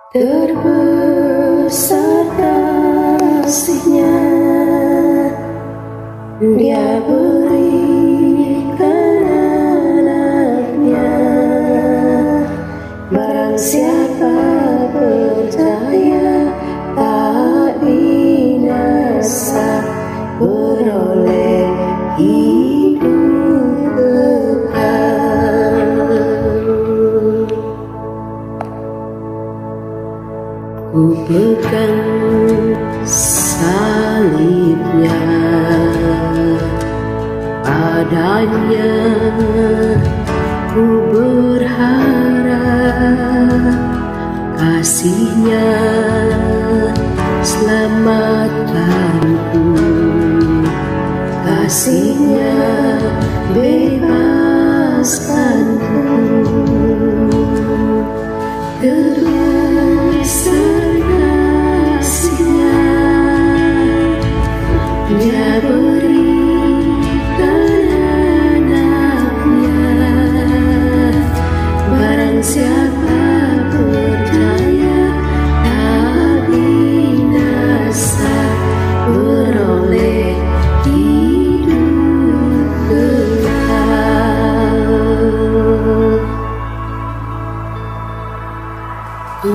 Terbesar kasih-Nya, Dia berikan anaknya. Barang siapa percaya tak binasa, beroleh hidup kekal. Ku pegang salibnya, padanya ku berharap, kasih-Nya selamatkanku, kasih-Nya bebaskanku. Terbesar kasih-Nya, Dia berikan anaknya. Barang siapa percaya tak binasa, beroleh hidup kekal. Ku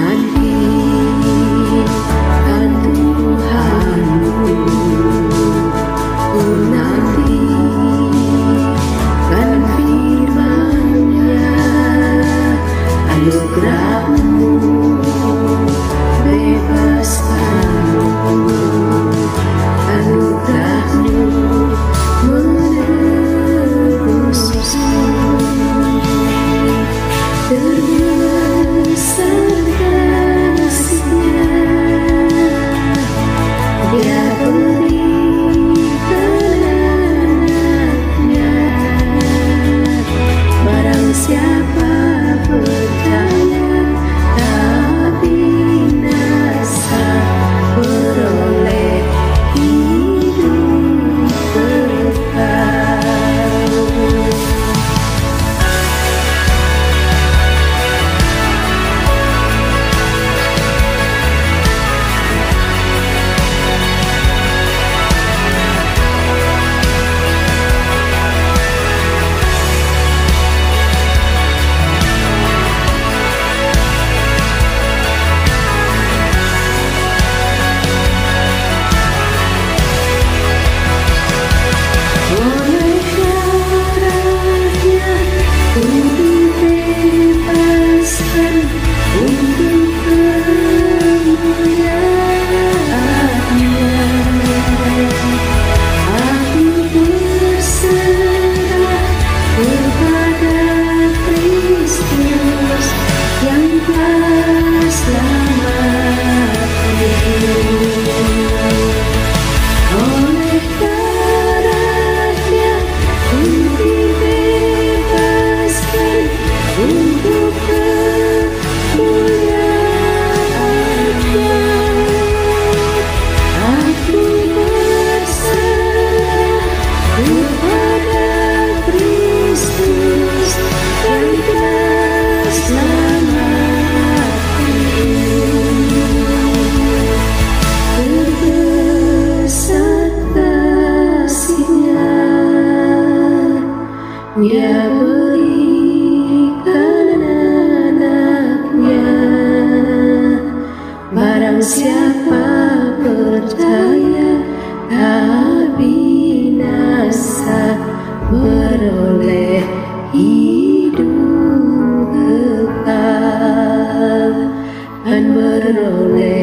nantikan Tuhanku, ku nantikan firman-Nya. Anugerah-Mu bebaskanku, anugerah-Mu menebusku. Terbesar kasih-Nya, Dia berikan anaknya. Barang siapa percaya tak binasa, beroleh hidup kekal. Oleh darah-Nya ku dibebaskan untuk kemuliaan-Nya. Aku berserah kepada Kristus yang telah selamatkanku. Oleh darah-Nya ku dibebaskan untuk kemuliaan-Nya. Aku berserah kepada Kristus yang telah selamatkanku. Terbesar kasih-Nya, Dia berikan anaknya. Barang siapa percaya tak binasa, beroleh hidup kekal dan beroleh